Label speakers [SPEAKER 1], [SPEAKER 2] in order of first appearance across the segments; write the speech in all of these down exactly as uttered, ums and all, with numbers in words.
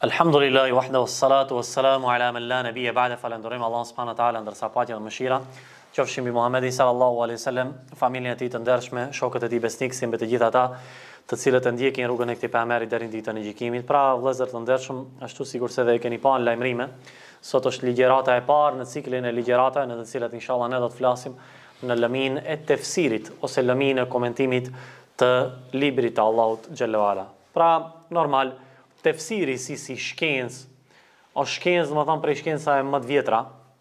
[SPEAKER 1] Alhamdulillahi wahda wassalatu wassalamu ala man la nabiyya ba'da. Falenderojmë Allahun subhanahu wa taala ndërsa paqja dhe mëshira qofshin mbi Muhamedit sallallahu alaihi wasallam, familjen e tij të ndershme, shokët e tij besnik, si mbi të gjithë ata të cilët e ndjekin rrugën e këtij pejgamberi deri në ditën e gjykimit. Pra, vëllezër të ndershëm, ashtu sikurse edhe e keni pa në lajmërime, sot është ligjërata e parë në ciklin e ligjëratave në të cilat inshallah ne do të flasim në lëmin e tefsirit ose lëmin e komentimit të librit të Allahut xhallahu ala. Pra, normal tefsiri si si shkencë, o shkencë dhe më thonë prej shkenca e më të vjetra,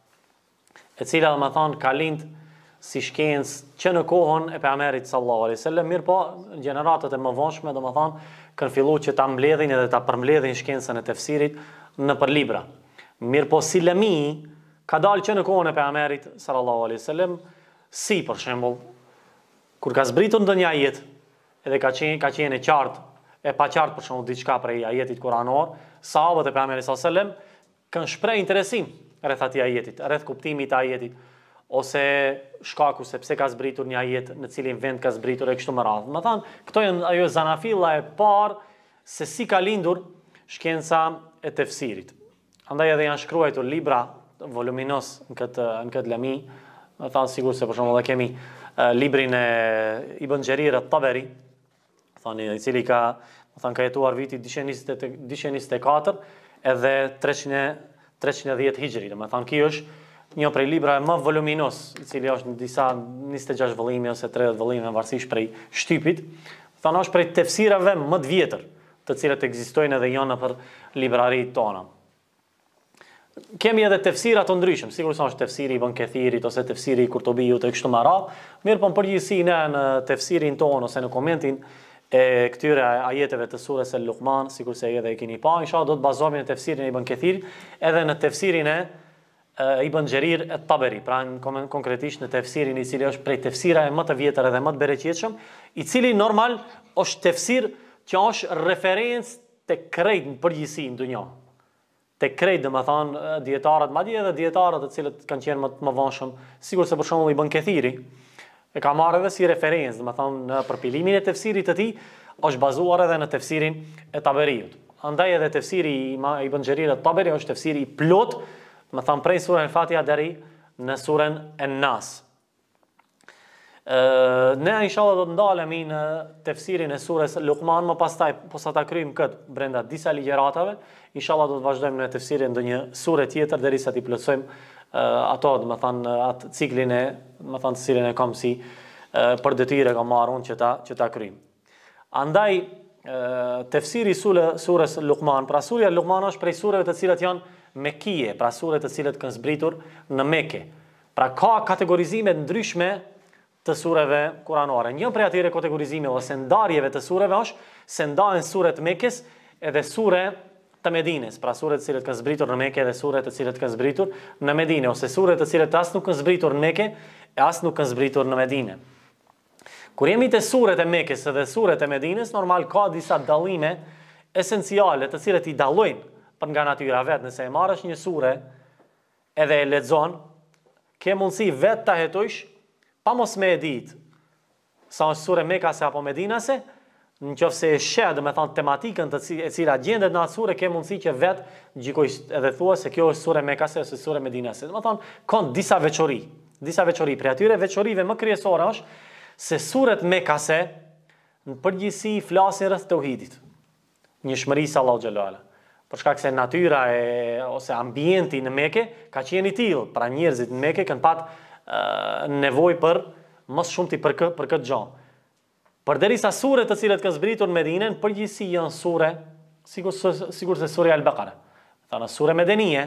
[SPEAKER 1] e cila dhe më thonë ka lind si shkencë që në kohën e pejgamberit sallallahu alaihi wasallam, mirë po gjeneratët e më vonshme dhe më thonë kanë fillu që ta mbledhin edhe ta përmbledhin shkencën e tefsirit në për libra. Mirë po si lëmi ka dalë që në kohën e pejgamberit sallallahu alaihi wasallam, si për shembull kur ka zbritur ndonjë ajet edhe ka qenë ka qenë e qartë e pa qartë për shembull diçka prej ajetit kuranor, sahabët e pejgamberit sallallahu alaihi wasallam kanë shpreh interesim rreth atij ajetit, rreth kuptimit të ajetit, ose shkaku se pse ka zbritur një ajet, në cilin vend ka zbritur e kështu me radhë. Do thënë, këto janë ajo zanafilla e parë se si ka lindur shkenca e tefsirit. Andaj edhe janë shkruar libra voluminos në këtë në këtë lëmi. Do thënë sigur se për shembull e kemi uh, librin e Ibn Jarir at-Tabari, thani, i cili ka, më thënë, ka jetuar viti dyqind e njëzet e katër edhe treqind e dhjetë hijri. Më thënë, kjo është një prej libra më voluminos, i cili është në disa njëzet e gjashtë vëllime ose tridhjetë vëllime varësisht prej shtypit. Më thënë, është prej tefsirave më të vjetër, të cilët ekzistojnë edhe janë për libraritë tona. Kemi edhe tefsira të ndryshëm, sikur se është tefsiri Ibn Kathirit ose tefsiri Kurtubiut e kështu me radhë, mirë po në përgjithësi ne në tefsirin ton ose në komentin e këtyre ajeteve të surës e Luqman, sikur se edhe e keni pa, inshallah do të bazohemi në tefsirin e Ibn Kathirit, edhe në tefsirin e Ibn Jarir at-Tabari, pra në konkretisht në tefsirin i cili është prej tefsirave më të vjetër edhe më të bereqetshëm, i cili normal është tefsir që është referencë te krejt në përgjithësi në dunjë. Te krejt, dhe më thonë, djetarët, madje edhe djetarët të cilët kanë qenë më të më vonshëm, sigur se për shembull Ibn Kathiri e ka marrë edhe si referencë, dhe më thonë, në përpilimin e tefsirit të tij është bazuar edhe në tefsirin e Taberiut. Andaj edhe tefsiri i Ibn Jarir at-Tabari është tefsiri i plot, dhe më thonë, prej surën Al-Fatiha deri në surën An-Nas. Uh, ne inshallah do të ndalemi në tefsirin e surës Luqman, më pastaj posa ta kryejmë këtë brenda disa ligjëratave, inshallah do të vazhdojmë në tefsirin ndonjë sure tjetër derisa të plotësojmë uh, ato, do të thënë atë ciklin e, do të thënë cilin e kam si uh, për detyrë kam marrë unë që ta që ta kryejmë. Andaj uh, tefsiri sure, surës Luqman, pra surja Luqman është prej sureve të cilat janë mekije, pra sure të cilat kanë zbritur në Mekë. Pra ka kategorizime ndryshme të sureve kuranore. Një prej atyre kategorizimeve ose ndarjeve të sureve është se ndahen suret Mekës edhe sure të Medines, pra sure të cilët kanë zbritur në Mekë edhe sure të cilët kanë zbritur në Medinë, ose sure të cilët as nuk kanë zbritur në Mekë e as nuk kanë zbritur në Medinë. Kur jemi te suret e Mekës edhe suret e Medines, normal ka disa dallime esenciale të cilët i dallojnë për nga natyra vet. Nëse e marrësh një sure edhe e lexon, ke mundësi vetë ta hetojsh pa mos me e ditë sa është sure Mekase apo Medinase, në qoftë se e sheh, do të thonë tematikën të e cila gjendet në atë sure, ke mundësi që vetë gjikoj edhe thua se kjo është sure Mekase ose sure Medinase. Do të thonë kanë disa veçori, disa veçori. Për atyre veçorive më kryesore është se suret Mekase në përgjithësi flasin rreth tauhidit, njëshmërisë Allahu xhallahu ala. Për shkak se natyra e ose ambienti në Mekë ka qenë i tillë, pra njerëzit në Mekë kanë pat nevoj për mos shumti për kë, për këtë gjë. Përderisa suret të cilët kanë zbritur në Medinë, në përgjithësi janë sure, sikur sikur se surja Al-Baqara. Thana sure medenie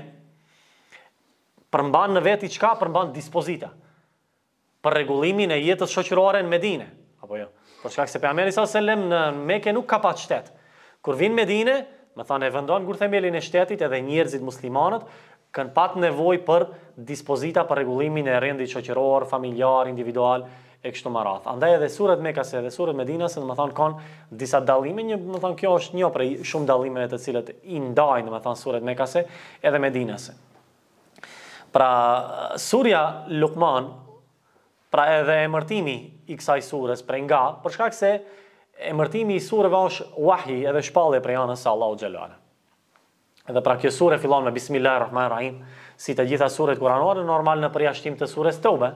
[SPEAKER 1] përmban në vetë çka, përmban dispozita për rregullimin e jetës shoqërore në Medinë, apo jo. Për shkak se pejgamberi sallallahu alajhi wasallam në Mekë nuk ka pas shtet. Kur vin në Medinë, më thonë e vendon ngurthemelin e shtetit edhe njerëzit muslimanët kanë pat nevojë për dispozita për rregullimin e rendit shoqëror, familjar, individual e kështu me radhë. Andaj edhe suret Mekase edhe suret Medinase, do të thonë kanë disa dallime, një, do të thonë kjo është një prej shumë dallimeve të cilët i ndajnë, do të thonë suret Mekase edhe Medinase. Pra surja Luqman, pra edhe emërtimi i kësaj sures prej nga, për shkak se emërtimi i sureve është wahi edhe shpallje prej anës së Allahu xhallahu ala. Edhe pra kjo sure fillon me Bismillahirrahmanirrahim, si të gjitha suret kuranore, normal në përjashtim të sures Tobe.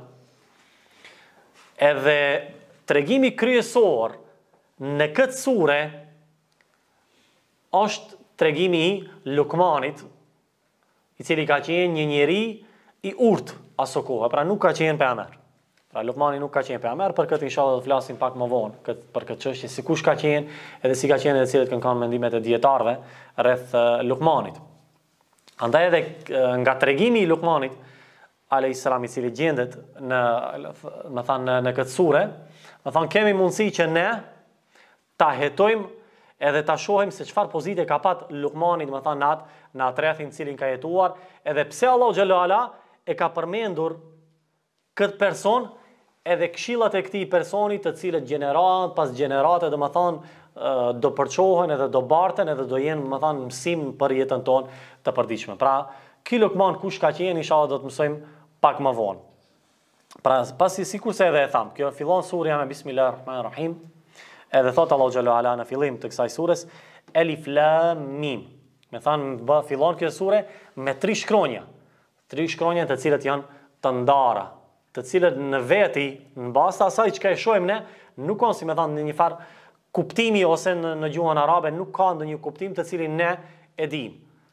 [SPEAKER 1] Edhe tregimi kryesor në këtë sure është tregimi i Lukmanit, i cili ka qenë një njeri i urtë aso kohë, pra nuk ka qenë pejgamber. Pra Lukmani nuk ka qenë pejgamber, për këtë inshallah do të flasim pak më vonë këtë, për këtë çështje, si kush ka qenë, edhe si ka qenë edhe cilët kanë kanë mendimet e dietarëve rreth uh, Lukmanit. Andaj edhe uh, nga tregimi i Lukmanit alayhis salam, i cili gjendet në, më thënë në, në këtë sure, më thënë kemi mundësi që ne ta hetojmë edhe ta shohim se çfarë pozite ka pat Lukmani, më thënë në atë në atë rrethin cilin ka jetuar, edhe pse Allahu xhallahu ala e ka përmendur këtë person, edhe këshillat e këtij personi, të cilët gjenerat pas gjenerate, do të thonë do përçohen edhe do barten edhe do jenë, më thënë, mësim për jetën tonë të përditshme. Pra, ky Lukman kush ka qenë, inshallah do të mësojmë pak më vonë. Pra, pasi sikurse edhe e tham, kjo fillon surja me Bismillahirrahmanirrahim, edhe thot Allahu xhallahu ala në fillim të kësaj sures Elif Lam Mim. Me thanë, fillon kjo sure me tri shkronja. Tri shkronja të cilët janë të ndara, të cilët në veti, në bazë të asaj që ka e shohim ne, nuk kanë, si me thanë, në një farë kuptimi ose në, në gjuhën arabe, nuk ka ndonjë kuptim të cilin ne e dim.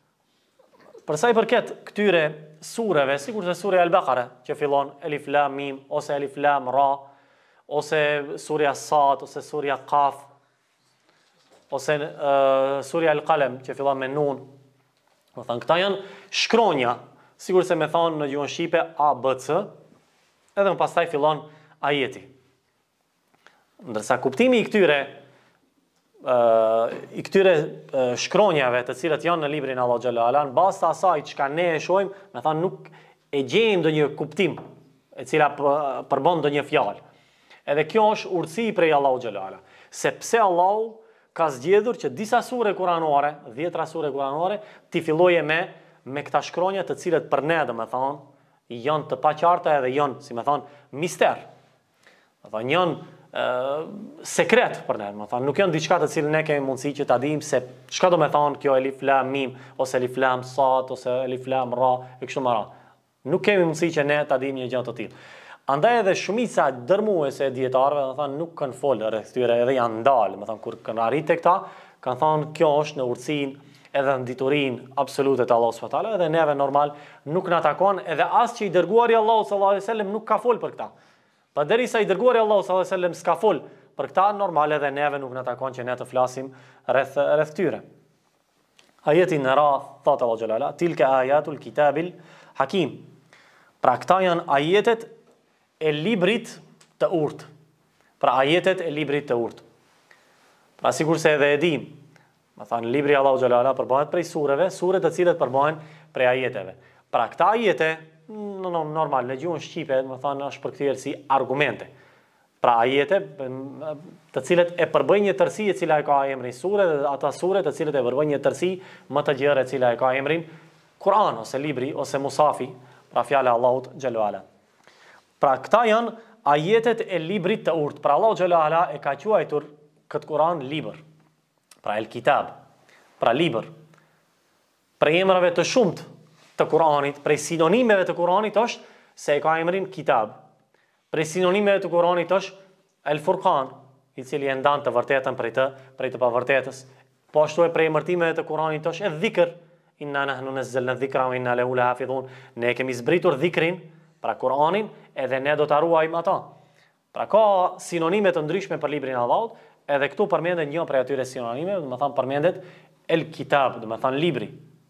[SPEAKER 1] Për sa i përket këtyre sureve, sikur se surja Al-Baqara, që fillon Elif Lam Mim, ose Elif Lam Ra, ose surja Sad, ose surja Qaf, ose uh, surja Al-Qalam, që fillon me Nun. Do thënë, këta janë shkronja, sikur se me thonë në gjuhën shqipe A, B, C, edhe më pastaj fillon ajeti. Ndërsa kuptimi i këtyre uh, i këtyre uh, shkronjave të cilët janë në librin Allahu xhallahu ala, në bazë të asaj çka ne e shohim, me thonë nuk e gjejmë ndonjë kuptim e cila përbën ndonjë fjalë. Edhe kjo është urtësi prej Allahu xhallahu ala. Sepse Allahu ka zgjedhur që disa sure kuranore, dhjetra sure kuranore, ti filloje me me këta shkronja të cilët për ne, do të thonë, janë të paqarta edhe janë, si më thonë, mister. Do të thonë, janë uh, sekret për ne, do të thonë, nuk janë diçka të cilën ne kemi mundësi që ta dimë se çka do të thonë kjo Elif Lam Mim ose Elif Lam Sad ose Elif Lam Ra e kështu me radhë. Nuk kemi mundësi që ne ta dimë një gjë të tillë. Andaj edhe shumica dërmuese e dietarëve, do të thonë, nuk kanë folë rreth këtyre, edhe janë ndalë, do të thonë, kur kanë arritë këta, kanë thonë kjo është në urtësinë edhe në diturinë absolute të Allahut subhanahu wa taala, edhe neve normal nuk na takon, edhe as që i dërguari Allahu sallallahu alaihi wasallam nuk ka fol për këta. Pa derisa i dërguari Allahu sallallahu alaihi wasallam s'ka fol për këta, normal edhe neve nuk na takon që ne të flasim rreth rreth tyre. Ajeti në ra thot Allahu xhalala, tilka ayatul kitabil hakim. Pra këta janë ajetet e librit të urtë. Pra ajetet e librit të urtë. Pra sikur se edhe e dim, më thanë, libri Allahu xhalala përbëhet prej sureve, sure të cilët përbëhen prej ajeteve. Pra këta ajete, no, no, normal, në gjuhën shqipe, më thanë, është përkthyer si argumente. Pra ajete të cilët e përbëjnë një tërësi e cila e ka emrin sure, dhe ata sure të cilët e përbëjnë një tërësi më të gjerë e cila e ka emrin Kur'an ose libri ose musafi, pra fjala e Allahut xhallahu ala. Pra këta janë ajetet e librit të urtë. Pra Allahu xhallahu ala e ka quajtur këtë Kur'an libër. Pra el kitab, pra libër. Prej emrave të shumt të Kur'anit, prej sinonimeve të Kur'anit është se e ka emrin kitab. Prej sinonimeve të Kur'anit është el Furqan, i cili e ndan të vërtetën prej të, prej të pavërtetës. Po ashtu e prej emërtimeve të Kur'anit është e dhikr, inna nahnu nazzalna dhikra wa inna lahu lahafidhun. Ne kemi zbritur dhikrin, pra Kur'anin, edhe ne do ta ruajmë ata. Pra ka sinonime të ndryshme për librin e Allahut, edhe këtu përmendet një prej atyre sinonime, do të thonë përmendet el kitab, do të thonë libri.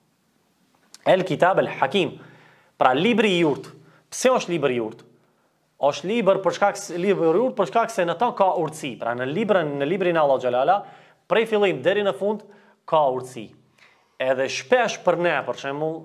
[SPEAKER 1] El kitab el hakim. Pra libri i urtë. Pse është libri i urtë? Është libër për shkak se libri i urtë për shkak se në ta ka urtësi. Pra në librin në librin e Allahu xhalala, prej fillim deri në fund ka urtësi. Edhe shpesh për ne, për shembull,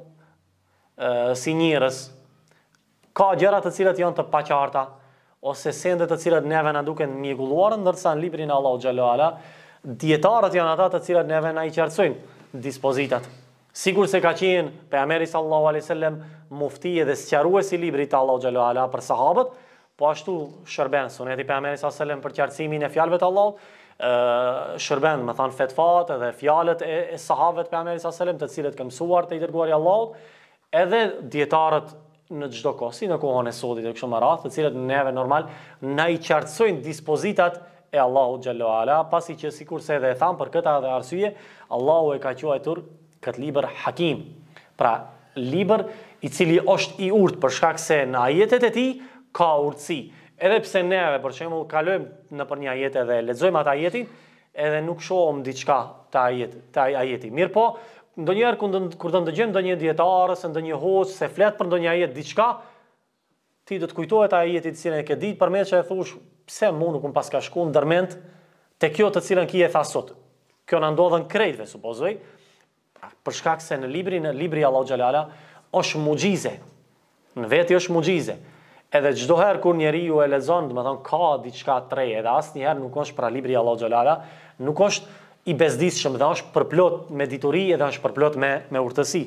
[SPEAKER 1] si njerëz, ka gjëra të cilat janë të paqarta ose sende të cilat neve na duken mjegulluara, ndërsa në librin e Allahu xhallahu ala dietarët janë ata të cilat neve na i qartësojnë dispozitat. Sigur se ka qenë pejgamberi sallallahu alaihi wasallam mufti dhe sqaruesi i librit të Allahu xhallahu ala për sahabët, po ashtu shërben suneti pejgamberit sallallahu alaihi wasallam për qartësimin e fjalëve të Allahut, shërben, më thanë fetfat edhe fjalët e, e sahabëve të pejgamberit sallallahu alajhi wasallam, të cilët kanë mësuar te i dërguari i Allahut, edhe dietarët në çdo kohë, si në kohën e sodit e kështu me radhë, të cilët neve normal na i qartësojnë dispozitat e Allahut xhallahu ala, pasi që sikurse edhe e tham për këtë edhe arsye, Allahu e ka quajtur këtë libër Hakim. Pra, libër i cili është i urtë për shkak se në ajetet e tij ka urtësi. Edhe pse neve për shembull kalojmë nëpër një ajet edhe lexojmë atë ajetin, edhe nuk shohim diçka të ajet, të ajeti. Mirë po, ndonjëherë kur do ndëgjojmë ndonjë dietar ose ndonjë hoç se flet për ndonjë ajet diçka, ti do të kujtohet ai ajeti të cilën e ke ditë, përmes që e thosh, pse mua nuk më pas ka shkuar ndërmend te kjo të cilën ki e tha sot. Kjo na ndodhen krejtve, supozoj, për shkak se në librin në libri Allahu xhalala është mucize. Në vetë është mucize. Edhe çdo herë kur njeriu e lexon, do të thonë ka diçka të re, edhe asnjëherë nuk është pra libri Allahu xhalala, nuk është i bezdisshëm, dhe është përplot me dituri edhe është përplot me me urtësi.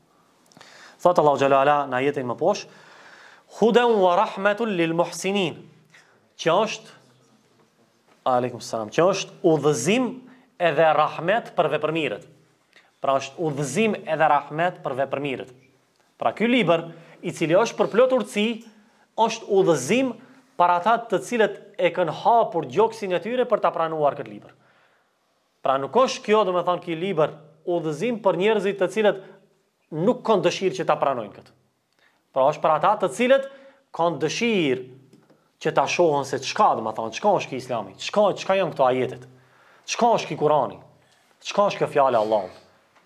[SPEAKER 1] Thot Allahu xhalala në ajetin më poshtë, hudan wa rahmatun lil muhsinin, që është aleikum salam, që është udhëzim edhe rahmet për vepërmirët. Pra është udhëzim edhe rahmet për vepërmirët. Pra ky libër, i cili është përplot urtësi, është udhëzim për ata të cilët e kanë hapur gjoksin e tyre për ta pranuar këtë libër. Pra nuk është kjo, do të thonë, ky libër udhëzim për njerëzit të cilët nuk kanë dëshirë që ta pranojnë këtë. Pra është për ata të cilët kanë dëshirë që ta shohën se çka, do të thonë, çka është ky Islami, çka çka janë këto ajetet, çka është ky Kurani, çka është kjo fjala e Allahut.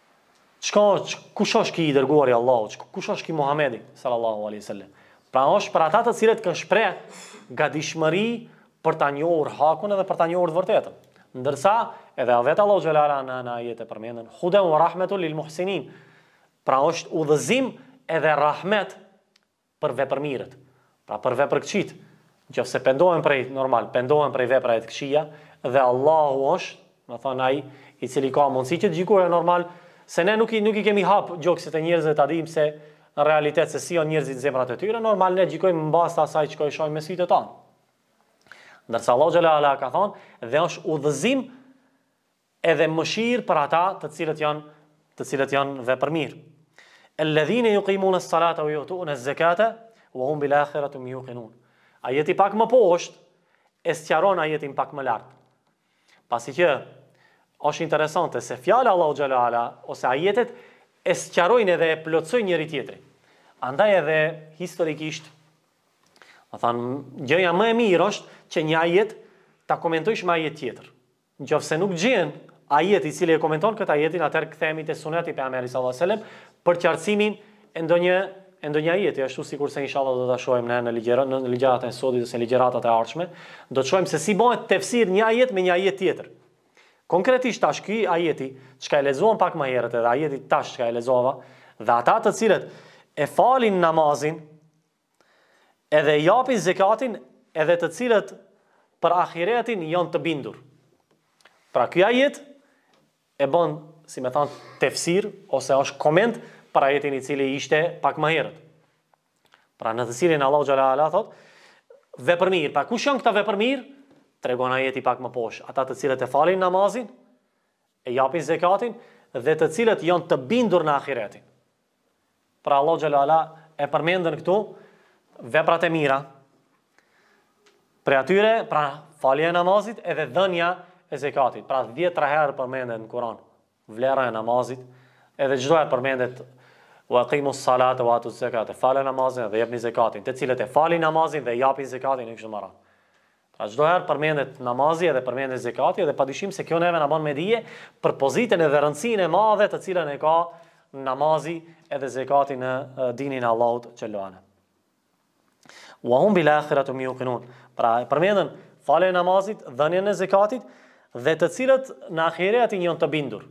[SPEAKER 1] Çka kush është ky i dërguari i Allahut, kush është ky Muhamedi sallallahu alaihi wasallam. Pra është për ata të cilët kanë shpreh gatishmëri për ta njohur hakun edhe për ta njohur të vërtetën. Ndërsa edhe vetë Allahu xhalala në në ajete përmendën hudan wa rahmatun lil muhsinin. Pra është udhëzim edhe rahmet për vepërmirët. Pra për veprëkçit, nëse pendohen prej normal, pendohen prej veprave të këqija, dhe Allahu është, do thonë ai i cili ka mundësi që të gjykojë normal, se ne nuk i nuk i kemi hap gjoksit e njerëzve ta dimë se në realitet se si janë njerëzit zemrat e tyre, normal ne gjykojmë mbas të asaj që shohim me sytë tonë. Ndërsa Allahu xhalala ka thonë dhe është udhëzim edhe mëshirë për ata të cilët janë të cilët janë vepërmirë. Alladhina yuqimuna as-salata wa yu'tuna az-zakata wa hum bil akhirati yuqinun. Ajeti pak më poshtë e sqaron ajetin pak më lart. Pasi që është interesante se fjala Allahu xhalala ose ajetet e sqarojnë edhe e plotësojnë njëri tjetrin. Andaj edhe historikisht, do thonë, gjëja më e mirë është që një ajet ta komentojsh me ajet tjetër. Nëse nuk gjen ajet i cili e komenton këtë ajetin, atëherë kthehemi te suneti e pejgamberit sallallahu alajhi wasallam për qartësimin e ndonjë e ndonjë ajeti, ashtu sikurse inshallah do ta shohim ne në ligjërat në ligjëratat e sodit ose ligjëratat e ardhshme, do të shohim se si bëhet tefsir një ajet me një ajet tjetër. Konkretisht tash ky ajeti, çka e lexuam pak më herët, edhe ajeti tash çka e lexova, dhe ata të cilët e falin namazin, edhe japin zakatin, edhe të cilët për ahiretin janë të bindur. Pra ky ajet e bën, si më thon, tefsir ose është koment për ajetin i cili ishte pak më herët. Pra në të cilin Allahu xhalala thot, vepërmir. Pra kush janë këta vepërmir? Tregon ajeti pak më poshtë, ata të cilët e falin namazin, e japin zakatin dhe të cilët janë të bindur në ahiretin. Pra Allahu xhalala e përmendën këtu veprat e mira. Për atyre, pra falja e namazit edhe dhënia e zakatit. Pra dhjetra herë përmendet në Kur'an vlera e namazit, edhe çdo herë përmendet wa aqimus salata wa atuz zakata, falë namazin dhe jepni zakatin, të cilët e falin namazin dhe japin zakatin në kështu më radhë. Pra çdo herë përmendet namazi edhe përmendet zakati, dhe padyshim se kjo neve na bën me dije për pozitën edhe rëndësinë e madhe të cilën e ka namazi edhe zakati në dinin e Allahut xhallahu ala. Wa hum bil akhirati yuqinun. Pra përmendën faljen e namazit, dhënien e zakatit dhe të cilët në ahiretin janë të bindur.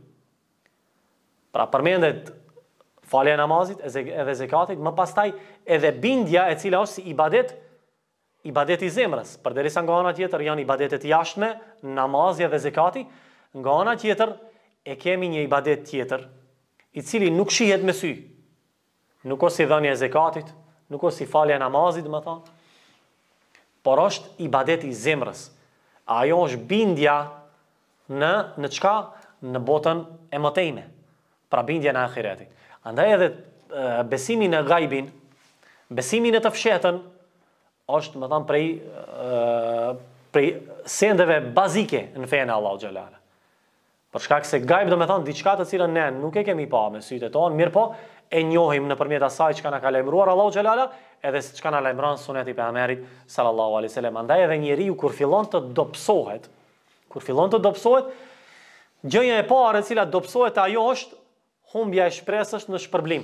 [SPEAKER 1] Pra përmendet falja e namazit edhe zakatit, më pastaj edhe bindja e cila është si ibadet, ibadet i zemrës, përderisa nga ana tjetër janë ibadetet jashtme, namazi dhe zakati, nga ana tjetër e kemi një ibadet tjetër, i cili nuk shihet me sy. Nuk është si dhënia e zakatit, nuk është si falja e namazit, më thonë, por është ibadet i zemrës. Ajo është bindja në në çka? Në botën e mëtejme, pra bindja në ahiretin. Andaj edhe e, besimi në gajbin, besimi në të fshetën, është më thënë prej, e, prej sendeve bazike në fejnë Allahu xhalala. Për shkak se gajb do me thënë diçka të cilën ne nuk e kemi pa me sytë tonë, mirë po e njohim nëpërmjet asaj çka na ka lajmëruar Allahu xhalala, edhe çka na lajmëron suneti i pejgamberit sallallahu alaihi wasallam. Andaj edhe njeriu kur fillon të dobësohet, kur fillon të dobësohet, gjëja e parë e cila dobësohet ajo është humbja e shpresës në shpërblim.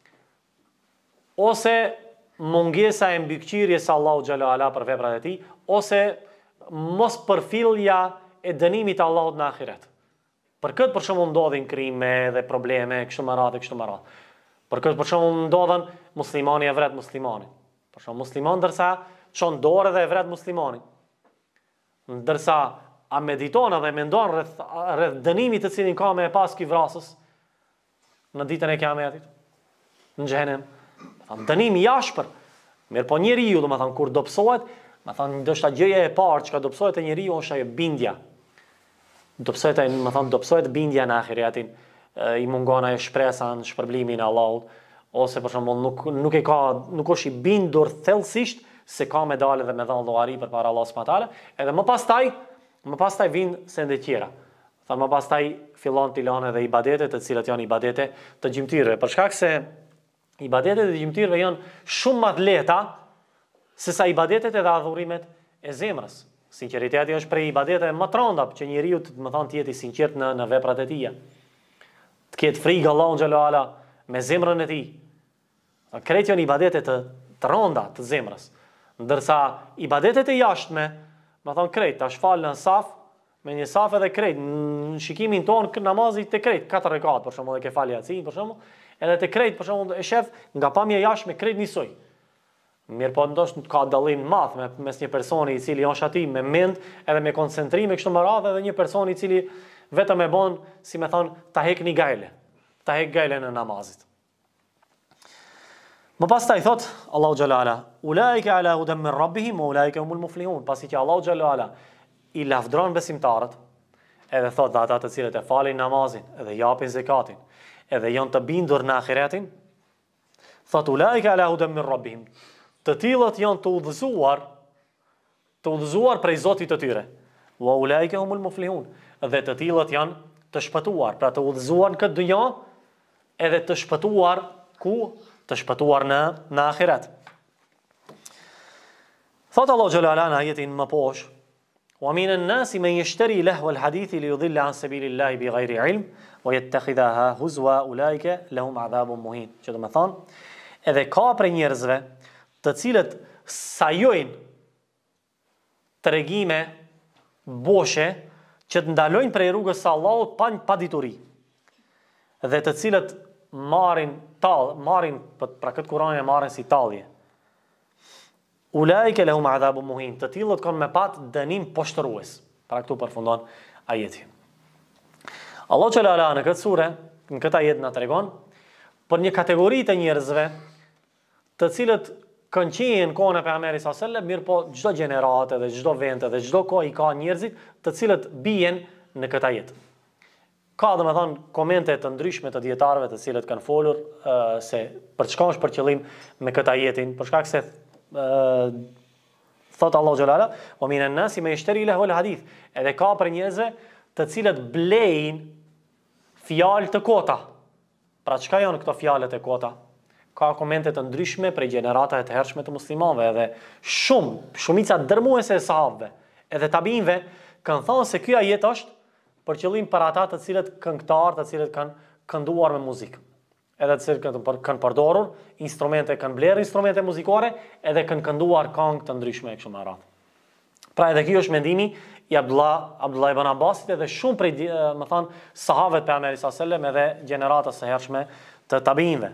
[SPEAKER 1] Ose mungesa e mbikëqyrjes së Allahu xhalala për veprat e tij, ose mos përfillja e dënimit të Allahut në ahiret. Për këtë për shembull ndodhin krime dhe probleme kështu me radhë kështu me radhë. Për këtë për shembull ndodhen muslimani e vret muslimanin. Për shembull musliman ndërsa çon dorë dhe e vret muslimanin. Ndërsa a mediton dhe mendon rreth rreth dënimit të cilin ka me pas ky vrasës në ditën e Kiametit, në xhenem. Tham dënimi i jashtëm. Mirë po njeriu, domethënë kur dobësohet, më thënë ndoshta gjëja e parë që dobësohet te njeriu është ajo bindja. Dobësohet, më thënë dobësohet bindja në ahiretin, i mungon ajo shpresa në shpërblimin e Allahut, ose për shembull nuk nuk e ka nuk është i bindur thellësisht se ka me dalë dhe me dhënë llogari përpara Allahut subhanahu wa taala, edhe më pastaj Më pastaj vinë sende tjera. Tha më pastaj fillon të lanë edhe ibadetet, të cilat janë ibadete të gjymtyrëve. Për shkak se ibadetet e gjymtyrëve janë shumë më të lehta se sa ibadetet edhe adhurimet e zemrës. Sinqeriteti është prej ibadeteve më të rënda që njeriu të më thonë të jetë i sinqert në në veprat e tija. Të ketë frikë Allahun xhallahu ala me zemrën e tij. Këto janë ibadete të të rënda të zemrës. Ndërsa ibadetet e jashtme më thonë krejt, tash falë në saf, me një saf edhe krejt, në shikimin tonë namazit të krejt, katër rekat, për shembull, e ke falë Yatsin, për shembull, edhe të krejt, për shembull, e shef nga pamja jashtme krejt njësoj. Mirë po ndoshta ka dallim madh me mes një personi i cili është aty me mend edhe me koncentrim e kështu me radhë, edhe një person i cili vetëm e bën, si më thon, ta hek një gajle, ta hek gajlen në namazit. Më pastaj thot Allahu xhallahu ala, ulaika ala hudan min rabbihim wa ulaika humul muflihun. Pasi që Allahu xhallahu ala i lavdron besimtarët, edhe thot dhe ata të cilët e falin namazin, edhe japin zakatin, edhe janë të bindur në ahiretin, thot ulaika ala hudan min rabbihim. Të tillët janë të udhëzuar, të udhëzuar prej Zotit të tyre. Wa ulaika humul muflihun. Dhe të tillët janë të shpëtuar, pra të udhëzuar në këtë dynjë, edhe të shpëtuar ku të shpëtuar në në ahiret. Thot Allahu xhallahu ala në ajetin më poshtë: "Wa minan nasi man yashtari lahwa al-hadithi li yudilla an sabilillahi bighayri ilm wa yattakhidhaha huzwa ulaika lahum adhabun muhin." Që do të thonë, edhe ka për njerëzve të cilët sajojnë tregime boshe që të ndalojnë prej rrugës së Allahut pa pa dituri. Dhe të cilët marrin tall, marrin pra këtë Kur'an e marrin si tallje. Ulaika lahum adhabun muhin. Të tillët kanë me pat dënim poshtrues. Pra këtu përfundon ajeti. Allahu xhallahu ala në këtë sure, në këtë ajet na tregon për një kategori të njerëzve, të cilët kanë qenë në kohën e pejgamberit sallallahu alajhi wasallam, mirë po çdo gjenerate dhe çdo vend dhe çdo kohë i ka njerëzit të cilët bien në këtë ajet. Ka dhe me thonë komente të ndryshme të dietarëve të cilët kanë folur uh, se për çka është për qëllim me këtë ajetin, për shkak se uh, thot Allahu xhallahu ala, "Wa minan nasi man yashtari lahu al-hadith." Edhe ka për njerëzve të cilët blejnë fjalë të kota. Pra çka janë këto fjalët e kota? Ka komente të ndryshme prej gjeneratave të hershme të muslimanëve, edhe shumë, shumica dërmuese e sahabëve, edhe tabiinëve kanë thënë se ky ajet është për qëllim për ata të cilët këngëtar, të cilët kanë kënduar me muzikë. Edhe të cilët kanë kanë përdorur instrumente, kanë blerë instrumente muzikore, edhe kanë kënduar këngë të ndryshme kështu me radhë. Pra edhe ky është mendimi i Abdullah Abdullah ibn Abbasit edhe shumë prej, më thënë, sahabëve të pejgamberit sallallahu alajhi wasallam edhe gjeneratës së hershme të tabiinëve.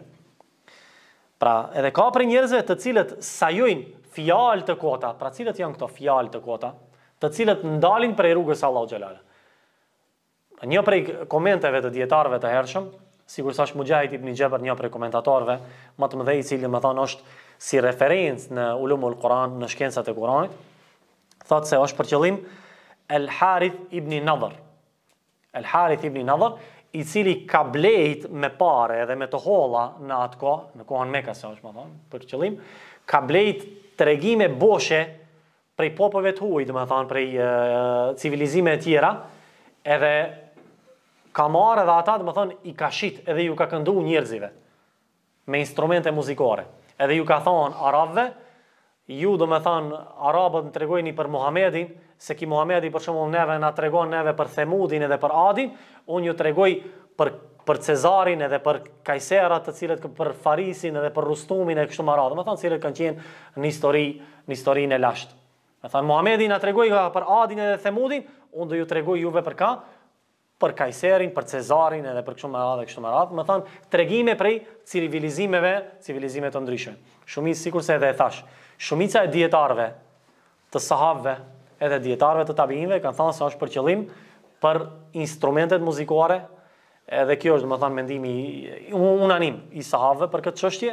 [SPEAKER 1] Pra edhe ka për njerëzve të cilët sajojnë fjalë të kota, pra cilët janë këto fjalë të kota, të cilët ndalin prej rrugës së Allahut xhallahu ala. Një prej komenteve të dietarëve të hershëm, sikur sa është Mujahid ibn Jabr, një prej komentatorëve më të mëdhej, i cili më thonë është si referencë në ulumul Quran, në shkencat e Kuranit, thotë se është për qëllim El Harith ibn Nadhr. El Harith ibn Nadhr, i cili ka blejt me pare dhe me të holla në atë kohë, në kohën Mekës, është më thonë, për qëllim, ka blejt tregime boshe prej popujve të huaj, domethënë prej e, civilizime të tjera, edhe ka marrë edhe ata, domethënë i ka shit edhe ju ka këndu njerëzive me instrumente muzikore. Edhe ju ka thonë arabëve, ju domethënë arabët më tregojni për Muhamedin, se ki Muhamedi për shembull neve na tregon neve për Themudin edhe për Adin, unë ju tregoj për për Cezarin edhe për Kajserat, të cilët për Farisin edhe për Rustumin e kështu me radhë, domethënë cilët kanë qenë në histori, në historinë e lashtë. Me thënë Muhamedi na tregoi për Adin edhe Themudin, unë do ju tregoj juve për ka, për Kajserin, për Cezarin edhe për kështu me radhë, kështu me radhë, me thënë tregime prej civilizimeve, civilizime të ndryshme. Shumica sikurse edhe e thash, shumica e dietarëve të sahabëve edhe dietarëve të tabiinëve kanë thënë se është për qëllim për instrumentet muzikore, edhe kjo është domethënë mendimi unanim i sahabëve për këtë çështje.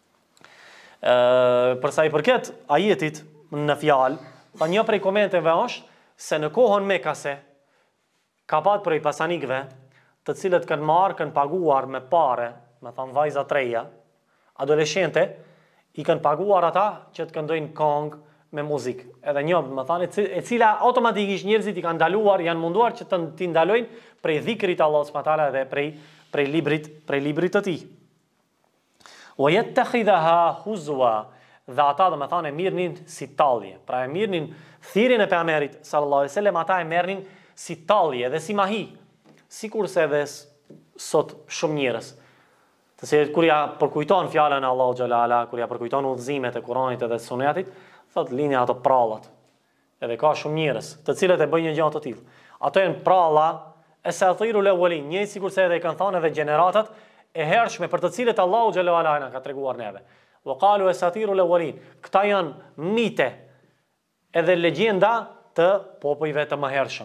[SPEAKER 1] Ë për sa i përket ajetit në fjalë, pa një prej komenteve është se në kohën Mekase ka pat prej pasanikëve, të cilët kanë marrë, kanë paguar me pare, me thënë vajza treja, adoleshente, i kanë paguar ata që të këndojnë këngë me muzikë. Edhe një, më thënë, e cila automatikisht njerëzit i kanë ndaluar, janë munduar që të t'i ndalojnë prej dhikrit Allahut subhanahu wa taala dhe prej prej librit, prej librit të tij. Wa yattakhidha huzwa, dhe ata do të thonë e mirnin si tallje. Pra e mirnin thirrjen e pejgamberit sallallahu alaihi wasallam, ata e merrnin si tallje dhe si mahi. Sikurse edhe sot shumë njerëz, të cilët kur ja përkujton fjalën e Allahu xhala ala, kur ja përkujton udhëzimet e Kuranit edhe Sunetit, thot linja ato prallat. Edhe ka shumë njerëz të cilët e bëjnë një gjë të tillë. Ato janë pralla e sathirul awwalin, një sikurse edhe kanë thënë edhe gjeneratat e hershme për të cilët Allahu xhala ala na ka treguar neve. Wa qalu asatirul awwalin. Këta janë mite edhe legjenda të popujve të mëhershëm.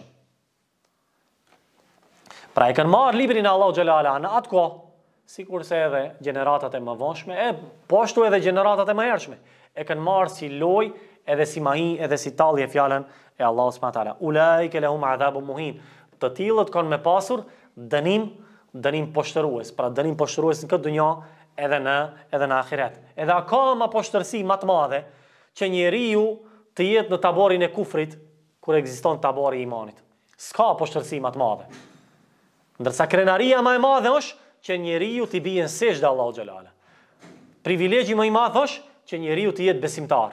[SPEAKER 1] Pra e kanë marrë librin e Allahu xhala ala në atë kohë, sikurse edhe gjeneratat e mëvonshme, e po ashtu edhe gjeneratat e mëhershme, e kanë marrë si loj edhe si mahi edhe si tallje fjalën e Allahu subhanahu wa taala. Ulaike lahum adhabun muhin. Të tillët kanë me pasur dënim, dënim poshtërues, pra dënim poshtërues në këtë dunjë edhe në edhe në ahiret. Edhe ka më poshtërsi më të madhe që njeriu të jetë në taborin e kufrit kur ekziston tabori i imanit. S'ka poshtërsi më të madhe. Ndërsa krenaria më e madhe është që njeriu t'i bie në sejdë Allahu xhala ala. Privilegji më i madh është që njeriu të jetë besimtar.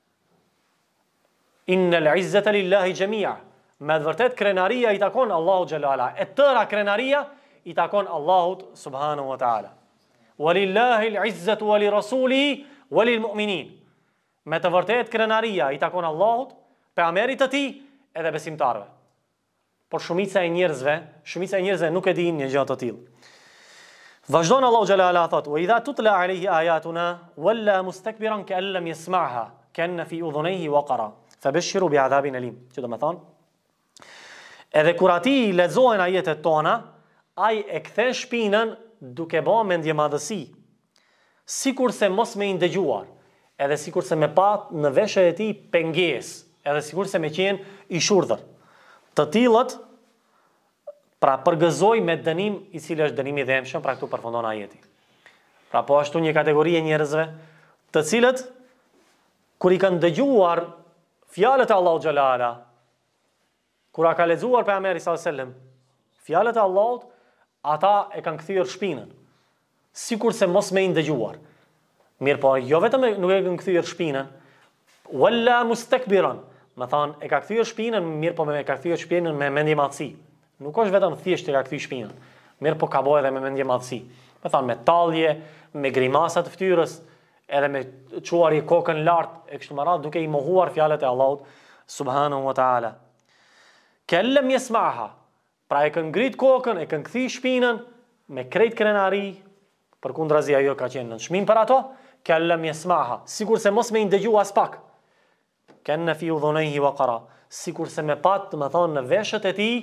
[SPEAKER 1] Innal izzata lillahi jami'a. Me vërtet krenaria i takon Allahu xhala ala. E tëra krenaria i takon Allahut subhanahu wa taala. Walillahi al-izzatu wa li rasulihi wa lil mu'minin. Me të vërtet krenaria i takon Allahut, pejgamberit të tij edhe besimtarëve. Por shumica e njerëzve, shumica e njerëzve nuk e dinë një gjë të tillë. Vazhdon Allahu xhala ala thot: "Wa idha tutla alayhi ayatuna walla mustakbiran ka'an lam yasma'ha, ka'anna fi udhunayhi waqara, fabashshiru bi'adhabin alim." Që do të thonë, edhe kur ati lexohen ajetet tona, ai e kthen shpinën duke bërë mendje madhësi, sikurse mos me i ndëgjuar, edhe sikurse me pat në veshët e tij pengesë, edhe sikurse me qenë i shurdhër. Të tillët pra përgëzoj me dënim i cili është dënimi i dhëmshëm, pra këtu përfundon ajeti. Pra po ashtu një kategori e njerëzve, të cilët kur i kanë dëgjuar fjalët e Allahu xhala ala, kur a ka lexuar pejgamberi sallallahu alajhi wasallam fjalët e Allahut, ata e kanë kthyer shpinën, sikurse mos me i ndëgjuar. Mirë po, jo vetëm nuk e kanë kthyer shpinën, walla mustakbiran, më thonë e ka kthyer shpinën, mirë po me ka kthyer shpinën me mendje madhësi. Nuk është vetëm thjesht e ka kthy shpinën, mirë po ka bëu edhe me mendje madhësi. Më thonë me tallje, me grimasa të fytyrës, edhe me çuarje kokën lart e kështu me radhë, duke i mohuar fjalët e Allahut subhanahu wa taala. Kellem yasma'ha. Pra e kanë ngrit kokën, e kanë kthy shpinën me krejt krenari, përkundrazi ajo ka qenë në çmim për ato, kellem yasma'ha, sikurse mos me i ndëgju as pak. Kanë fi udhunayhi waqara, sikurse me pat, do të thonë në veshët e tij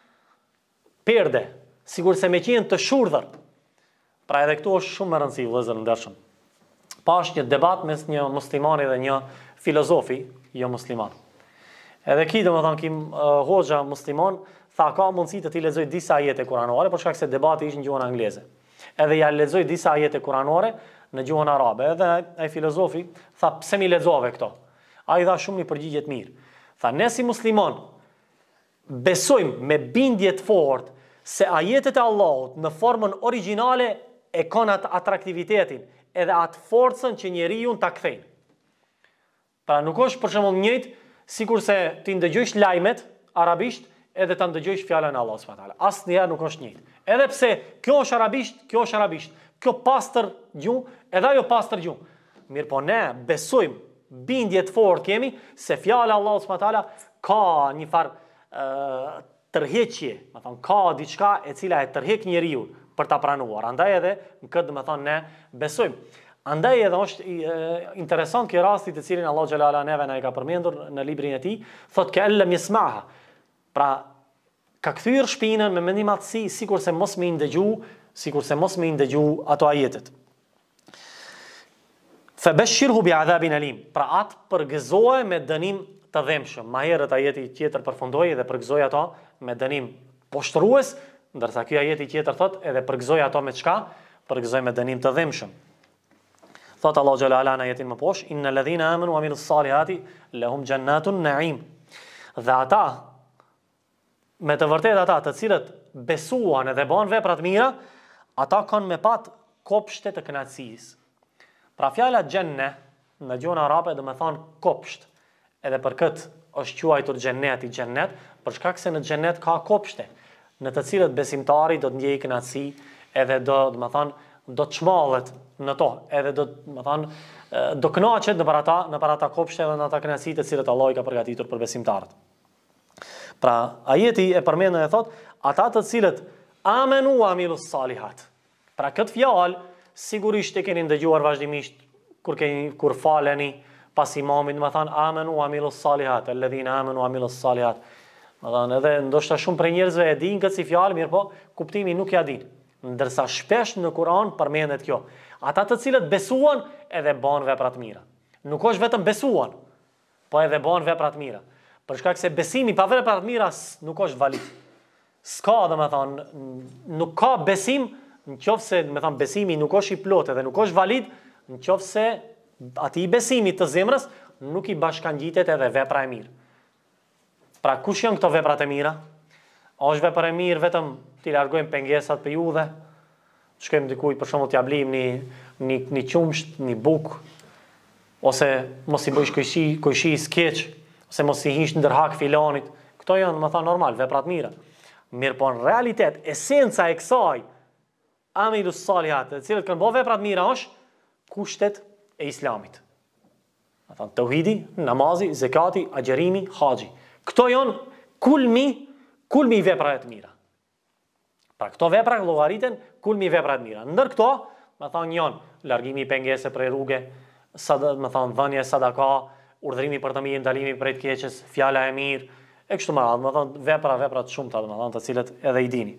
[SPEAKER 1] perde, sikurse me qenë të shurdhër. Pra edhe këtu është shumë e rëndësishme vëllezër ndershëm. Pash një debat mes një muslimani dhe një filozofi jo musliman. Edhe ki, do më thonë, kim uh, hoxha muslimon, tha ka mundësi të ti lexoj disa ajete kuranore, për shkak se debati ishte në gjuhën angleze. Edhe ja lexoj disa ajete kuranore në gjuhën arabe. Edhe ai filozofi tha, pse mi lexove këto? Ai dha shumë një përgjigje të mirë. Tha, ne si muslimon besojmë me bindje të fortë se ajetet e Allahut në formën origjinale e kanë atë atraktivitetin, edhe atë forcën që njeriu ta kthejnë. Pra nuk është për shembull njëjtë sikur se ti ndëgjojsh lajmet arabisht edhe ta ndëgjojsh fjalën e Allahut subhanahu wa taala. Asnjëherë nuk është njëjtë. Edhe pse kjo është arabisht, kjo është arabisht, kjo pastër gjuhë, edhe ajo pastër gjuhë. Mirë po ne besojmë, bindje të fortë kemi se fjala e Allahut subhanahu wa taala ka një farë uh, tërheqje, më thon ka diçka e cila e tërheq njeriu për ta pranuar. Andaj edhe në këtë do të thonë ne besojmë. Andaj edhe është interesant kjo rasti të cilin Allah xhalala neve na e ka përmendur në librin e tij, thotë ke lam yasmaha. Pra ka kthyer shpinën me mendim atësi, sikur se mos më ndëgju, sikur se mos më ndëgju ato ajetet. Fabashshirhu bi'adhabin alim. Pra atë përgëzoje me dënim të dhëmshëm. Ma herët ajeti tjetër përfundoi dhe përgëzoi ato me dënim poshtrues, ndërsa ky ajeti tjetër thotë edhe përgëzoi ato me çka? Përgëzoi me dënim të dhëmshëm. Thot Allah xhala ala në ajetin më poshtë, innal ladhina amanu wa amilus salihati lahum jannatun na'im. Dhe ata, me të vërtetë ata të cilët besuan edhe bën vepra të mira, ata kanë me pat kopshte të kënaqësisë. Pra fjala xhenne në gjuhën arabe do të thonë kopsht. Edhe për këtë është quajtur xhenneti xhennet, për shkak se në xhennet ka kopshte, në të cilët besimtari do të ndjejë kënaqësi, edhe do, do të thonë, do të çmallet në to, edhe do të, më thonë, do kënaqet në para ata, në para ata kopshte dhe në ata kënaqësi të cilët Allah i ka përgatitur për besimtarët. Pra, ajeti e përmend dhe thot, ata të cilët amenu wa amilus salihat. Pra këtë fjalë sigurisht e keni ndëgjuar vazhdimisht kur keni kur faleni pas imamit, më thonë amenu wa amilus salihat, alladhina amenu wa amilus salihat. Më thonë, edhe ndoshta shumë prej njerëzve e dinë këtë si fjalë, mirë po, kuptimi nuk ja dinë. Ndërsa shpesh në Kur'an përmendet kjo. Ata të cilët besuan edhe bën vepra të mira. Nuk është vetëm besuan, po edhe bën vepra të mira. Për shkak se besimi pa vepra të mira nuk është valid. S'ka, domethënë, nuk ka besim nëse, domethënë, besimi nuk është i plotë dhe nuk është valid nëse atij besimi të zemrës nuk i bashkangjitet edhe vepra e mirë. Pra kush janë këto veprat e mira? A është vepër e mirë vetëm t'i largojmë pengesat për juve, shkojmë dikujt për shembull t'ia blim një një një qumsht, një bukë, ose mos i bëjsh kojshi, kojshi i skeq, ose mos i hish ndërhak filanit. Këto janë, më thënë, normal, vepra të mira. Mirë po në realitet, esenca e kësaj amilus salihat, të cilët kanë bërë vepra të mira është kushtet e Islamit. Më thënë, tauhidi, namazi, zekati, agjerimi, haxhi. Këto janë kulmi kulmi i veprave të mira. Pra këto vepra llogariten kulmi i veprave të mira. Ndër këto, më thonë janë largimi i pengese prej rruge, sada, më thonë dhënia e sadaka, urdhrimi për të mirë, ndalimi prej të keqes, fjala e mirë, e kështu me radhë, më thonë vepra vepra të shumta, më thonë të cilët edhe i dini.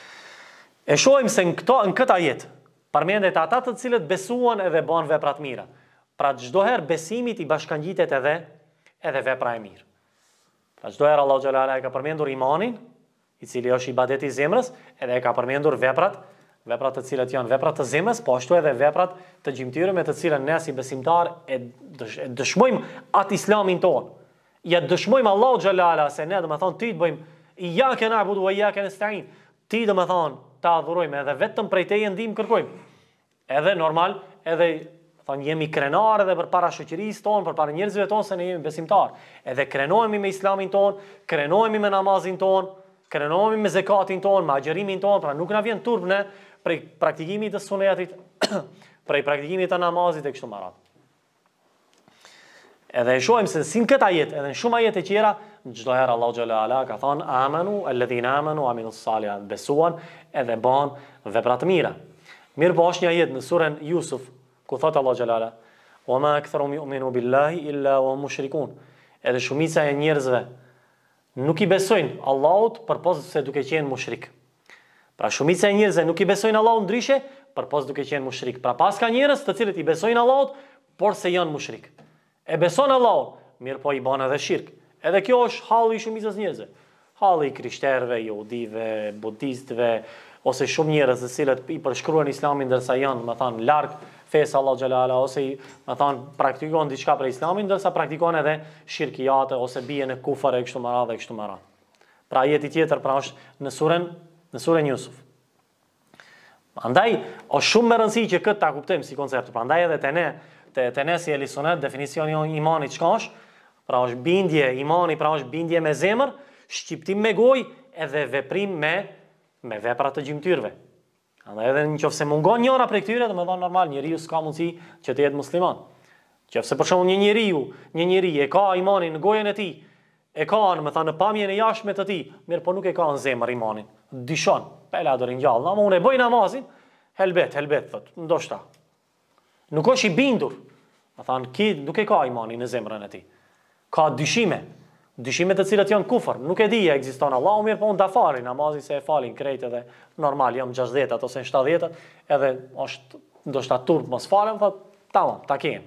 [SPEAKER 1] E shohim se në këto në këtë ajet përmendet ata të cilët besuan edhe bën vepra të mira. Pra çdo herë besimit i bashkangjitet edhe edhe vepra e mirë. Pra çdo herë Allahu xhalala e ka përmendur imanin, i cili është ibadeti i zemrës, edhe e ka përmendur veprat, veprat të cilat janë veprat të zemrës, po ashtu edhe veprat të gjymtyrë me të cilën ne si besimtar e dëshmojmë atë islamin ton. Ja dëshmojmë Allahu xhalala se ne do të thonë ti të bëjmë iyyaka na'budu wa iyyaka nasta'in. Ti do të thonë ta adhurojmë edhe vetëm prej teje ndihmë kërkojmë. Edhe normal, edhe thonë jemi krenar edhe përpara shoqërisë tonë, përpara njerëzve tonë se ne jemi besimtar. Edhe krenohemi me islamin tonë, krenohemi me namazin tonë, krenohemi me zekatin tonë, me agjerimin tonë, pra nuk na vjen turp ne prej praktikimit të sunetit, prej praktikimit të namazit e kështu me radhë. Edhe e shohim se sin këtë ajet, edhe në shumë ajete tjera, çdo herë Allahu xhala ala ka thonë amanu alladhina amanu wa amilus salihat, besuan edhe bën vepra të mira. Mirë po është një ajet në surën Yusuf ku thot Allah xhalala, "Wa ma aktharu yu'minu billahi illa wa hum mushrikun." Edhe shumica e njerëzve nuk i besojnë Allahut përpos se duke qenë mushrik. Pra shumica e njerëzve nuk i besojnë Allahut ndryshe përpos duke qenë mushrik. Pra pas ka njerëz të cilët i besojnë Allahut por se janë mushrik. E beson Allahut, mirë po i bën edhe shirk. Edhe kjo është halli i shumicës njerëzve. halli i krishterëve, jehudive, budistëve, ose shumë njerëz të cilët i përshkruajnë Islamin ndërsa janë, më thënë, larg fesë Allah xhalala, ose i, më thënë, praktikojnë diçka për Islamin, ndërsa praktikojnë edhe shirkiate ose bien në kufër e kështu me radhë e kështu me radhë. Pra ajeti tjetër pra është në surën në surën Yusuf. Andaj, është shumë më rëndësi që këtë ta kuptojmë si koncept. Prandaj edhe te ne, te, te ne si Elisonet, definicioni i imanit çka është? Pra është bindje, imani pra është bindje me zemër, shqiptim me gojë edhe veprim me me vepra të gjymtyrëve. Andaj edhe nëse mungon njëra prej këtyre, domethënë normal, njeriu s'ka mundësi që të jetë musliman. Nëse për shembull një njeriu, një njeri e ka imanin në gojën e tij, e ka në, më thënë, në pamjen e jashtme të tij, mirë po nuk e ka në zemër imanin. Dyshon, pela do ringjall, ama unë e bëj namazin, helbet, helbet thot, ndoshta. Nuk është i bindur. Më thënë, ki nuk e ka imanin në zemrën e tij. Ka dyshime. Dyshimet të cilat janë kufër, nuk e di e ekziston Allahu, mirë po unë ta fali namazin se e falin krejt edhe normal, jam gjashtëdhjetat ose shtatëdhjetat, edhe është ndoshta turp mos falem, thot, tamam, ta kem.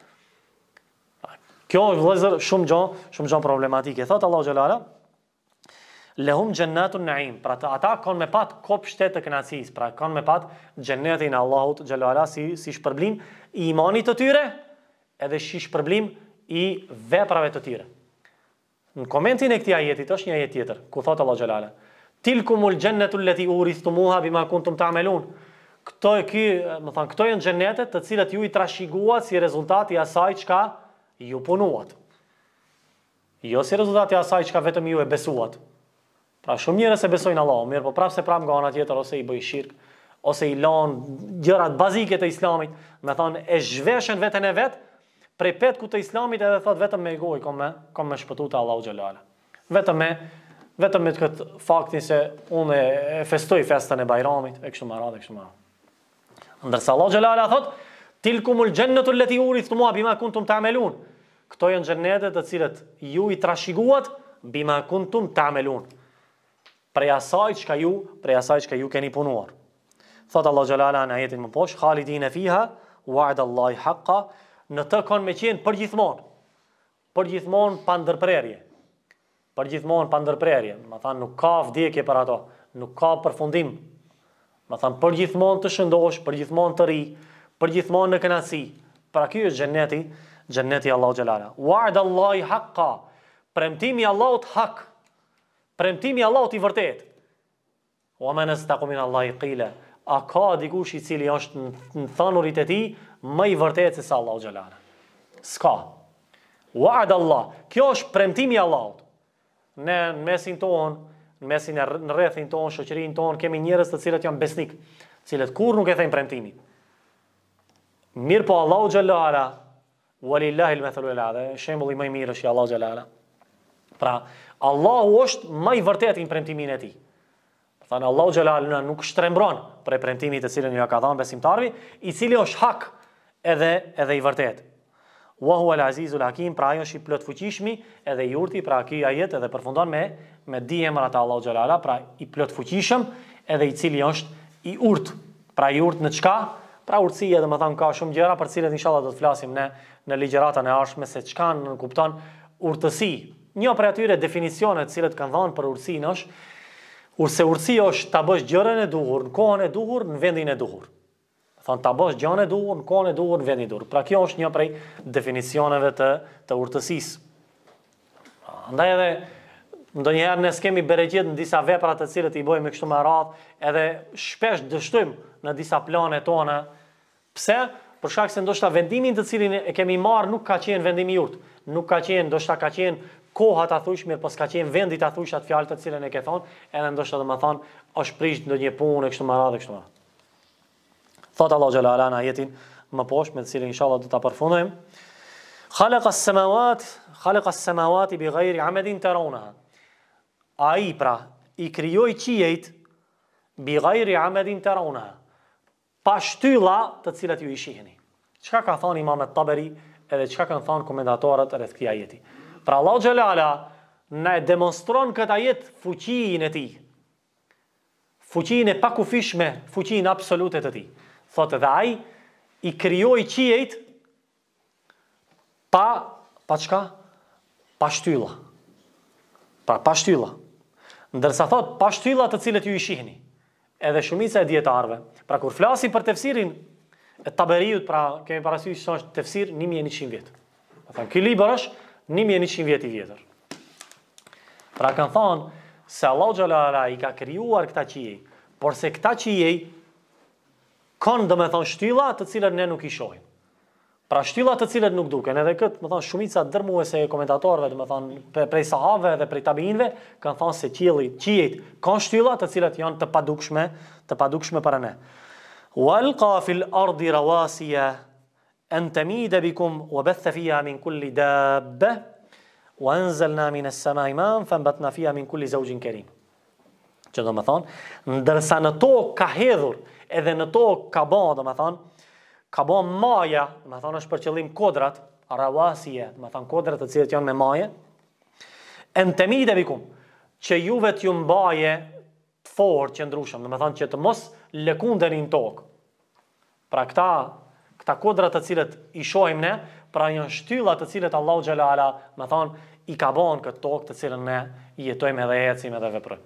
[SPEAKER 1] Kjo është vëllezër shumë gjë, shumë gjë problematike. Thot Allahu xhalala, lehum jannatun na'im, pra ata kanë me pat kopshte të kënaqësisë, pra kanë me pat xhennetin e Allahut xhalala si si shpërblim i imanit të tyre, edhe si shpërblim i veprave të tyre. Në komentin e këtij ajeti është një ajet tjetër, ku thot Allah xhalala, tilkumul jannatu allati urithumuha bima kuntum ta'malun. Këto e ky, më thon, këto janë xhennetet të cilat ju i trashëguat si rezultati i asaj çka ju punuat. Jo si rezultati i asaj çka vetëm ju e besuat. Pra shumë njerëz e besojnë Allahun, mirë, po prapse prap nga ana tjetër ose i bëj shirk, ose i lanë gjërat bazike të Islamit, më thon, e zhveshën veten e vet prej petku të Islamit edhe thot vetëm me gojë kom me kom me shpëtuar Allahu xhalala. Vetëm me vetëm me këtë faktin se unë e festoj festën e Bajramit e kështu me radhë e kështu me radhë. Ndërsa Allahu xhalala thot tilkumul jannatu allati urithumuha bima kuntum ta'malun. Këto janë xhennetet të cilat ju i trashëguat bima kuntum ta'malun. Prej asaj çka ju, prej asaj çka ju keni punuar. Thot Allahu xhalala në ajetin më poshtë, khalidina fiha wa'ada Allahi haqqa. Në të kanë me qenë përgjithmonë, përgjithmonë pa ndërprerje, përgjithmonë pa ndërprerje, më thanë nuk ka vdekje për ato, nuk ka përfundim, më thanë përgjithmonë të shëndosh, përgjithmonë të ri, përgjithmonë në kënaqësi. Pra ky është xhenneti, xhenneti Allahu xhalala. Wa'ada Allahi haqqa, premtimi i Allahut hak, premtimi i Allahut i vërtet. Wa man astaqu min Allahi qila. A ka dikush i cili është në thanurit e tij më i vërtetë se sa Allahu xhalala? S'ka. Wa'ada Allah. Kjo është premtimi i Allahut. Ne në mesin tonë, në mesin e në rrethin tonë, shoqërinë tonë, kemi njerëz të cilët janë besnik, të cilët kur nuk e thënë premtimin. Mirë po Allahu xhalala, walillahi al-mathalul a'la, shembulli më i mirë është Allahu xhalala. Pra, Allahu është më i vërtetë në premtimin e tij. Thanë Allahu xhalala nuk shtrembron për premtimin të cilën ja ka dhënë besimtarëve, i cili është hak edhe edhe i vërtet. Wa huwa al-azizul hakim, pra ai është i plot fuqishmi edhe i urtë, pra ky ajet edhe përfundon me me di emrat e Allahu xhalala, pra i plot fuqishëm edhe i cili është i urtë. Pra i urtë në çka? Pra urtësia, domethënë ka shumë gjëra për të cilat inshallah do të flasim ne në ligjëratën e ardhshme se çka kupton urtësi. Një prej atyre definicioneve të cilat kanë dhënë për urtësinë është urse urtësia është ta bësh gjërën e duhur, në kohën e duhur, në vendin e duhur. Thonë ta bësh gjën e duhur, në kohën e duhur, në vendin e duhur. Pra kjo është një prej definicioneve të të urtësisë. Andaj edhe ndonjëherë ne skemi bereqet në disa vepra të cilët i bëjmë kështu me radhë, edhe shpesh dështojmë në disa plane tona. Pse? Për shkak se ndoshta vendimin të cilin e kemi marrë nuk ka qenë vendim i urtë, nuk ka qenë, ndoshta ka qenë koha ta thush mirë, pas ka qenë vendi ta thush atë fjalë të cilën e ke thonë, edhe ndoshta domethënë është prish ndonjë punë kështu me radhë kështu me radhë. Thot Allahu xhalala në ajetin më poshtë me të cilin inshallah do ta përfundojmë. Khalaqa as-samawati, khalaqa as-samawati bighayri 'amadin tarawnaha. Ai pra i krijoi qiejt bighayri 'amadin tarawnaha. Pa shtylla të cilat ju i shihni. Çka ka thënë Imam at-Tabari edhe çka kanë thënë komentatorët rreth këtij ajeti. Pra Allahu xhalala na e demonstron këtë ajet fuqinë e tij. Fuqinë e pakufishme, fuqinë absolute të tij. Thotë dhe ai i krijoi qiejt pa pa çka? Pa shtylla. Pra pa shtylla. Ndërsa thot pa shtyllat të cilët ju i shihni. Edhe shumica e dietarëve. Pra kur flasim për tefsirin e Taberiut, pra kemi parasysh se është tefsir një mijë e njëqind vjet. Do thënë ky libër është një mijë e njëqind vjet i vjetër. Pra kanë thonë se Allahu xhallahu ala i ka krijuar këta qiej, por se këta qiej kanë domethënë shtylla të cilat ne nuk i shohim. Pra shtylla të cilat nuk duken, edhe këtë, më thonë, shumica dërmuese e komentatorëve, domethënë prej sahabëve dhe prej tabiinëve, kanë thonë se qielli, qiejt kanë shtylla të cilat janë të padukshme, të padukshme para ne. Walqa fil ardi rawasiya an tamida bikum wa batha fiha min kulli dabba wa anzalna min as-samai ma'an fanbatna fiha min kulli zawjin karim. Që do të thonë, ndërsa në tokë ka hedhur, edhe në tokë ka bën, do të thonë, ka bën maja, do të thonë është për qëllim kodrat, rawasiya, do të thonë kodrat të cilat janë me maje. En temide bikum, që juve t'ju mbaje të fortë që ndrushëm, do të thonë që të mos lëkundeni në tokë. Pra këta, këta kodrat të cilët i shohim ne, pra janë shtylla të cilët Allahu xhala ala, do të thonë, i ka bën këtë tokë të cilën ne jetojmë edhe ecim edhe veprojmë.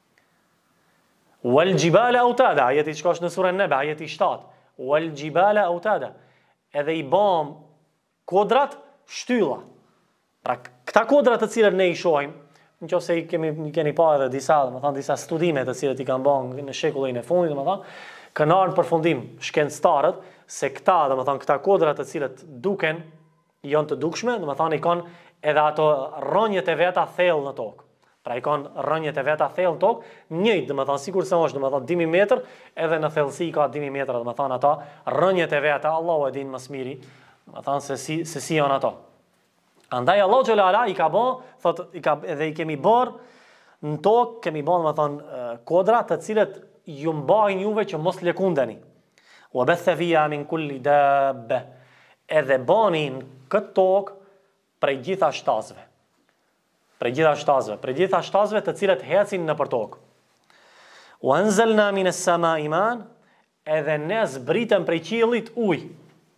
[SPEAKER 1] Wal jibala autada, ajeti që është në surën Naba, ajeti shtatë. Wal jibala autada, edhe i bëm kodrat shtylla. Pra këta kodrat të cilët ne i shohim, nëse i kemi i keni pa edhe disa, do të thonë disa studime të cilët i kanë bën në shekullin e fundit, do të thonë, kanë ardhur në përfundim shkencëtarët se këta, do të thonë këta kodrat të cilët duken janë të dukshme, do të thonë i kanë edhe ato rrënjët e veta thellë në tokë. Pra i kanë rrënjët e veta thellë në tokë, njëjtë, do të thonë sikur se është, do të thonë dimi metër, edhe në thellësi ka dimi metra, do të thonë ata rrënjët e veta, Allahu e din më së miri, do të thonë se si se si janë ato. Andaj Allahu xhala ala i ka bën, thotë i ka edhe i kemi bërë në tokë, kemi bën, do të thonë kodra të cilët ju mbajnë juve që mos lëkundeni. Wa batha fiha min kulli dabba. Edhe banin këtë tokë prej gjitha shtazve. Prej gjitha shtazve, prej gjitha shtazve të cilët hecin në për tokë. Wa anzalna min as-samai ma'an, edhe ne zbritëm prej qiellit ujë.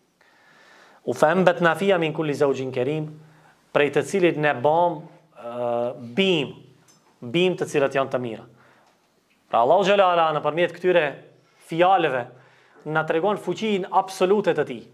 [SPEAKER 1] U fanbatna fiha min kulli zawjin karim, prej të cilit ne bëm uh, bim, bim të cilët janë të mira. Pra Allahu xhala ala nëpërmjet këtyre fjalëve na tregon fuqinë absolute të tij.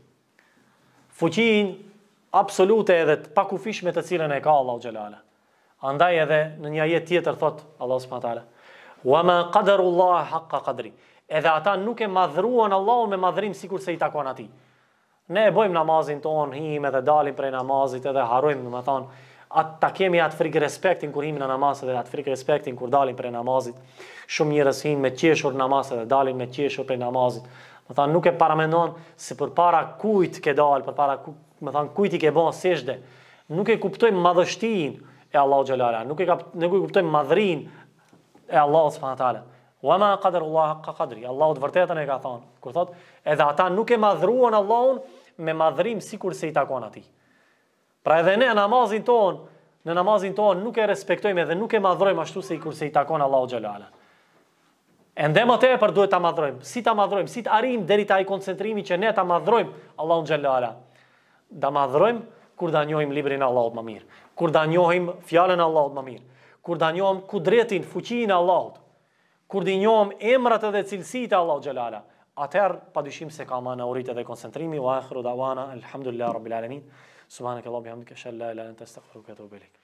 [SPEAKER 1] Fuqinë absolute edhe të pakufishme të cilën e ka Allahu xhala ala. Andaj edhe në një ajet tjetër thot Allah subhanahu wa taala: "Wa ma qadarullah haqqa qadri." Edhe ata nuk e madhruan Allahun me madhrim sikur se i takon atij. Ne e bëjmë namazin ton, him edhe dalim prej namazit edhe harrojmë, domethënë, atë ta kemi atë frikë respektin kur him në namaz edhe atë frikë respektin kur dalim prej namazit. Shumë njerëz hin me qeshur namaz edhe dalin me qeshur prej namazit. Domethënë nuk e paramendon se përpara kujt ke dal, përpara ku, domethënë kujt i ke bën sejdë. Nuk e kuptojmë madhështinë e Allahu xhala ala, nuk e ka nuk e kuptojmë madhrinë e Allahut subhanahu wa taala. Wa ma qadarullah haqqa qadri. Allahu të vërtetën e ka thënë, kur thot, edhe ata nuk e madhruan Allahun me madhrim sikur se i takon atij. Pra edhe ne namazin ton, në namazin ton nuk e respektojmë edhe nuk e madhrojmë ashtu se i kur se i takon Allahu xhala ala. Ende më tepër duhet ta madhrojmë. Si ta madhrojmë? Si të arrijmë deri te ai koncentrimi që ne ta madhrojmë Allahun xhala ala. Da madhrojmë kur da njohim librin e Allahut më mirë, kur da njohim fjalën e Allahut më mirë, kur da njohim kudretin, fuqinë e Allahut, kur di njohim emrat edhe cilësitë e Allahut xhala ala. Atëherë padyshim se ka më në uritë dhe koncentrimi. Wa akhiru dawana alhamdulillahi rabbil alamin. Subhanakallahumma bihamdika ashhadu an la ilaha illa anta astaghfiruka wa atubu ilaik.